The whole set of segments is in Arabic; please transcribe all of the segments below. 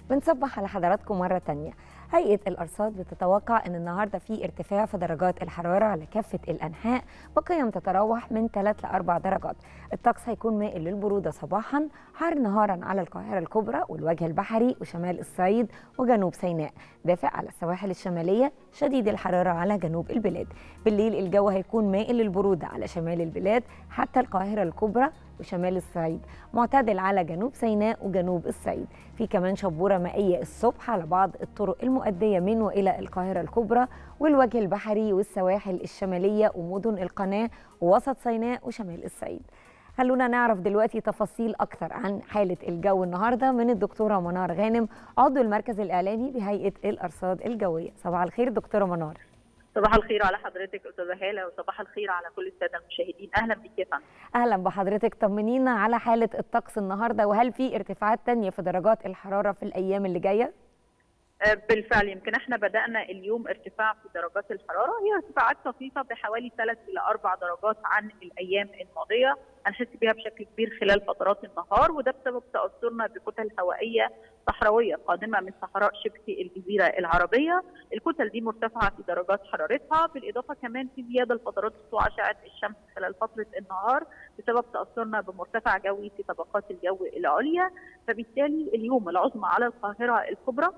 بنصبح على حضراتكم مرة تانية. هيئة الأرصاد بتتوقع أن النهاردة في ارتفاع في درجات الحرارة على كافة الأنحاء بقيم تتراوح من 3 ل 4 درجات. الطقس هيكون مائل للبرودة صباحا، حار نهارا على القاهرة الكبرى والوجه البحري وشمال الصعيد وجنوب سيناء، دافئ على السواحل الشمالية، شديد الحرارة على جنوب البلاد. بالليل الجو هيكون مائل للبرودة على شمال البلاد حتى القاهرة الكبرى وشمال الصعيد، معتدل على جنوب سيناء وجنوب الصعيد. في كمان شبورة مائية الصبح على بعض الطرق المؤدية من وإلى القاهرة الكبرى والوجه البحري والسواحل الشمالية ومدن القناة ووسط سيناء وشمال الصعيد. خلونا نعرف دلوقتي تفاصيل أكثر عن حالة الجو النهاردة من الدكتورة منار غانم، عضو المركز الإعلامي بهيئة الأرصاد الجوية. صباح الخير دكتورة منار. صباح الخير على حضرتك استاذه هاله، وصباح الخير على كل الساده المشاهدين. اهلا بك يا فندم. اهلا بحضرتك، طمنينا على حاله الطقس النهارده، وهل في ارتفاعات تانية في درجات الحراره في الايام اللي جايه؟ بالفعل يمكن احنا بدانا اليوم ارتفاع في درجات الحراره، هي ارتفاعات طفيفه بحوالي 3 إلى 4 درجات عن الايام الماضيه، هنحس بها بشكل كبير خلال فترات النهار، وده بسبب تاثرنا بكتل هوائيه صحراويه قادمه من صحراء شبه الجزيره العربيه. الكتل دي مرتفعه في درجات حرارتها، بالاضافه كمان في زياده لفترات سطوع اشعه الشمس خلال فتره النهار بسبب تاثرنا بمرتفع جوي في طبقات الجو العليا. فبالتالي اليوم العظمى على القاهره الكبرى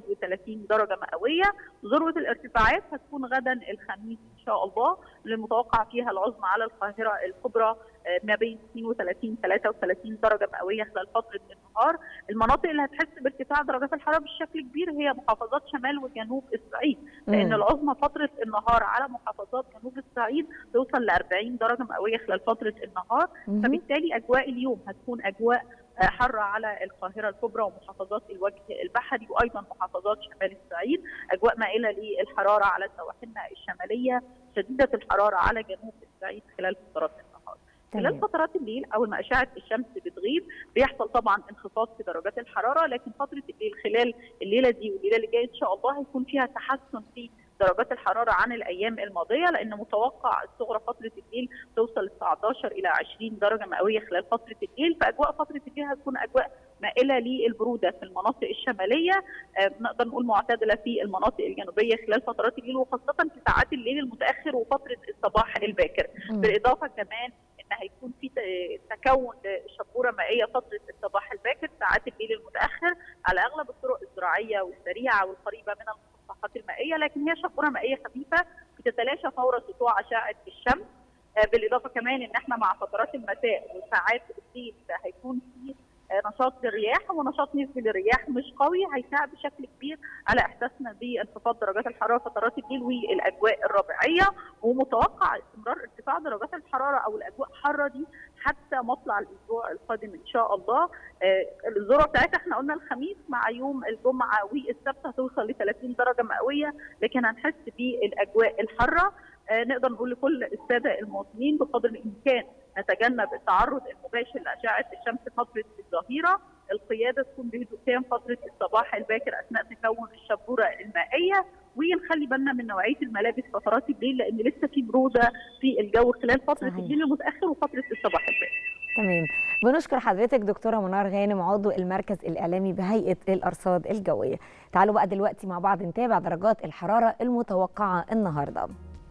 31 درجه مئويه، ذروه الارتفاعات هتكون غدا الخميس ان شاء الله، المتوقع فيها العظمى على القاهره الكبرى ما بين 32 33 درجه مئويه خلال فتره النهار. المناطق اللي هتحس بارتفاع درجات الحراره بشكل كبير هي محافظات شمال وجنوب الصعيد، لان العظمى فتره النهار على محافظات جنوب الصعيد توصل ل 40 درجه مئويه خلال فتره النهار. فبالتالي اجواء اليوم هتكون اجواء حاره على القاهره الكبرى ومحافظات الوجه البحري وايضا محافظات شمال الصعيد، اجواء مائله للحراره على سواحلنا الشماليه، شديده الحراره على جنوب الصعيد خلال فترات النهار. خلال فترات الليل اول ما اشعه الشمس بتغيب بيحصل طبعا انخفاض في درجات الحراره، لكن فتره الليل خلال الليله دي والليله اللي جايه ان شاء الله هيكون فيها تحسن في درجات الحراره عن الايام الماضيه، لان متوقع الصغرى فتره الليل توصل ل 19 الى 20 درجه مئويه خلال فتره الليل، فاجواء فتره الليل هتكون اجواء مائله للبروده في المناطق الشماليه، نقدر نقول معتدله في المناطق الجنوبيه خلال فترات الليل، وخاصه في ساعات الليل المتاخر وفتره الصباح الباكر. بالاضافه كمان ان هيكون في تكون شبوره مائيه فتره الصباح الباكر، ساعات الليل المتاخر على اغلب الطرق الزراعيه والسريعه والقريبه من المسطحات المائيه، لكن هي شبوره مائيه خفيفه بتتلاشى فور سطوع اشعه الشمس. بالاضافه كمان ان احنا مع فترات المساء وساعات الليل هيكون في نشاط للرياح، ونشاط نسبي للرياح مش قوي هيساعد بشكل كبير على احساسنا بانخفاض درجات الحراره فترات الليل والاجواء الربيعيه، ومتوقع استمرار ارتفاع درجات الحراره او الاجواء حاره دي حتى مطلع الاسبوع القادم ان شاء الله. الذروه بتاعتها احنا قلنا الخميس، مع يوم الجمعه والسبت هتوصل ل 30 درجه مئويه، لكن هنحس بالاجواء الحاره. نقدر نقول لكل الساده المواطنين بقدر الامكان نتجنب التعرض المباشر لاشعه الشمس فتره الظهيره، القياده تكون بهدوء تام فتره الصباح الباكر اثناء تكون الشبوره المائيه، ونخلي بالنا من نوعيه الملابس فترات الليل لان لسه في بروده في الجو خلال فتره الليل المتاخر وفتره الصباح الباكر. تمام، بنشكر حضرتك دكتوره منار غانم، عضو المركز الاعلامي بهيئه الارصاد الجويه. تعالوا بقى دلوقتي مع بعض نتابع درجات الحراره المتوقعه النهارده.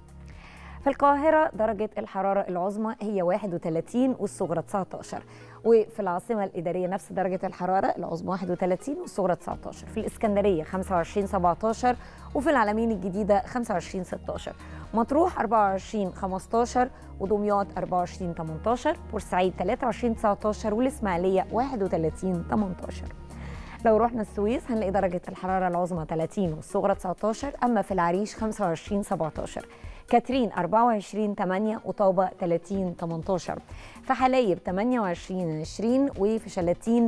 في القاهرة درجة الحرارة العظمى هي 31 والصغرى 19، وفي العاصمة الإدارية نفس درجة الحرارة العظمى 31 والصغرى 19، في الإسكندرية 25 17، وفي العلمين الجديدة 25 16، مطروح 24 15، ودمياط 24 18، بورسعيد 23 19، والإسماعيلية 31 18. لو رحنا السويس هنلاقي درجة الحرارة العظمى 30 والصغرى 19، أما في العريش 25 17، كاترين 24 8، وطابة 30 18، في حلايب 28 20، وفي شلاتين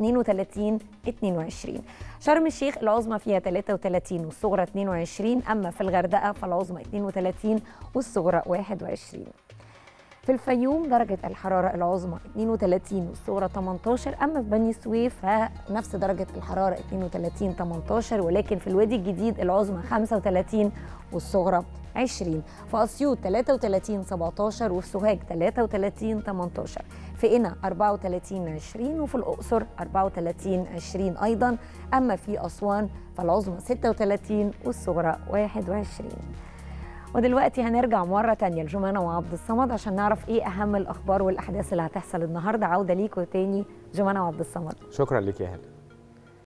32 22. شرم الشيخ العظمى فيها 33 والصغرى 22، أما في الغردقة فالعظمى 32 والصغرى 21. في الفيوم درجة الحرارة العظمى 32 والصغرى 18، أما في بني سويف فنفس درجة الحرارة 32 18، ولكن في الوادي الجديد العظمى 35 والصغرى 20. في أسيوط 33 17 وفي سوهاج 33 18، في قنا 34 20 وفي الأقصر 34 20 أيضا، أما في أسوان فالعظمى 36 والصغرى 21. ودلوقتي هنرجع مرة تانية لجمانة وعبد الصمد عشان نعرف ايه أهم الأخبار والأحداث اللي هتحصل النهاردة. عودة ليكوا تاني جمانة وعبد الصمد. شكرا لك يا هلا.